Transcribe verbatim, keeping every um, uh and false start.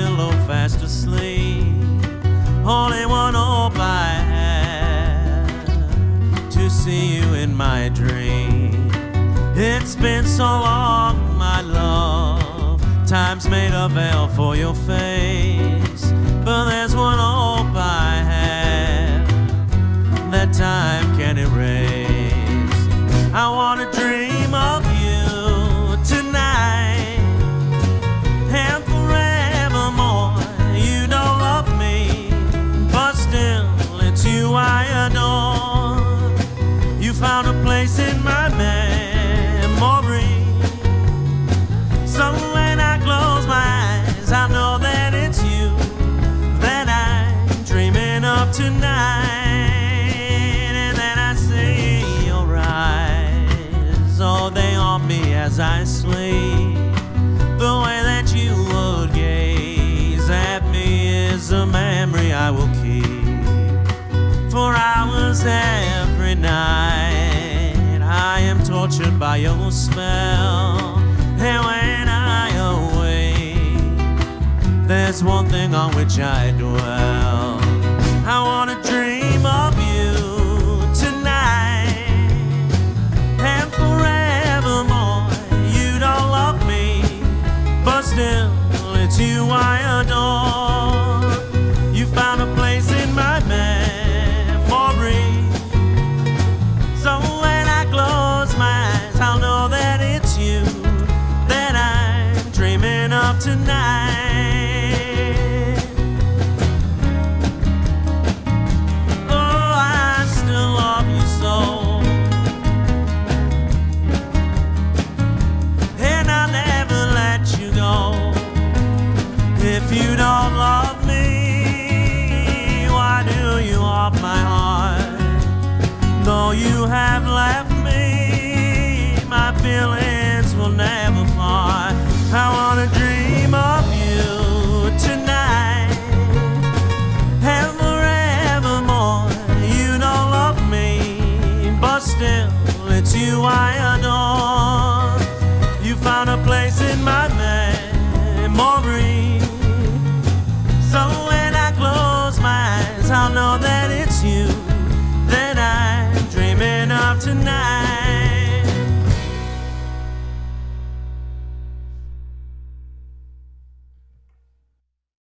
pillow fast asleep. Only one hope I have, to see you in my dream. It's been so long, my love, time's made a veil for your face. But there's one hope I have that time can erase. I wanna dream of you tonight and forevermore. You don't love me, but still it's you I adore. You found a place in my memory, so when I close my eyes I know that it's you that I'm dreaming of tonight. And then I see your eyes, oh they haunt me as I sleep. The way that you would gaze at me is a memory I will keep for hours every night. I am tortured by your spell, and when I awake, there's one thing on which I dwell. I wanna dream of you tonight and forevermore. You don't love me, but still it's you I adore. You found a place in my memory, so when I close my eyes I'll know that it's you that I'm dreaming of tonight. Oh, I still love you so, and I'll never let you go. If you don't love me, why do you haunt my heart? Though you have left me, my feelings will never part. I wanna dream of you tonight and forevermore. You don't love me, but still it's you I adore. You found a place in my memory,